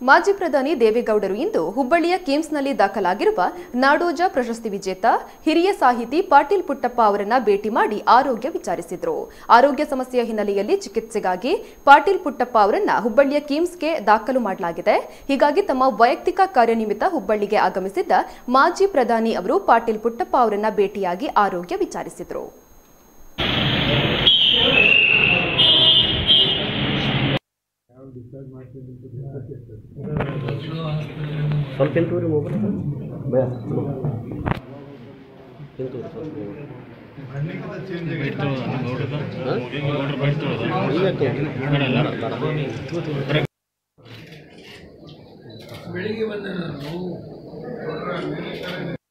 ಮಾಜಿ ಪ್ರಧಾನಿ ದೇವೇಗೌಡರು ಇಂದು ಹುಬ್ಬಳ್ಳಿಯ ಕಿಮ್ಸ್ನಲ್ಲಿ ದಾಖಲಾಗಿರುವ ನಾಡೋಜ ಪ್ರಶಸ್ತಿ ವಿಜೇತ ಹಿರಿಯ ಸಾಹಿತಿ ಪಾಟೀಲ್ ಪುಟ್ಟಪ್ಪ ಅವರನ್ನ ಭೇಟಿ ಮಾಡಿ ಆರೋಗ್ಯ ವಿಚಾರಿಸಿದರು. ಆರೋಗ್ಯ ಸಮಸ್ಯೆಯ ಹಿನ್ನೆಲೆಯಲ್ಲಿ ಚಿಕಿತ್ಸೆಗಾಗಿ ಪಾಟೀಲ್ ಪುಟ್ಟಪ್ಪ ಅವರನ್ನ ಹುಬ್ಬಳ್ಳಿಯ ಕಿಮ್ಸ್ಗೆ ದಾಖಲು ಮಾಡಲಾಗಿದೆ. ಹೀಗಾಗಿ ತಮ್ಮ ವೈಯಕ್ತಿಕ ಕಾರ್ಯನಿಮಿತ್ತ ಹುಬ್ಬಳ್ಳಿಗೆ ಆಗಮಿಸಿದ್ದ ಮಾಜಿ ಪ್ರಧಾನಿ ಅವರು ಪಾಟೀಲ್ ಪುಟ್ಟಪ್ಪ ಅವರನ್ನ ಭೇಟಿಯಾಗಿ ಆರೋಗ್ಯ ವಿಚಾರಿಸಿದರು. ಸ್ವಲ್ಪ ಎಂಟೂರಿ ಮೊಬೈಲ್ ಭಯ ಬೆಳಿಗ್ಗೆ ಬಂದ